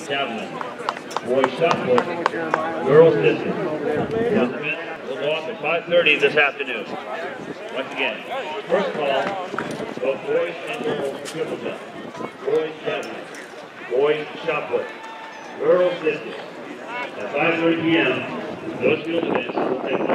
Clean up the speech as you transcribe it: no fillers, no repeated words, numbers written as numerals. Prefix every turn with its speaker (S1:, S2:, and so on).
S1: javelin. Boys shot put, girls distance. Gentlemen will off at 5:30 this afternoon. Once again, first call, both boys and girls triple jump. Boys javelin. Boys shot put, girls distance. At 5:30 p.m., those field events will take place.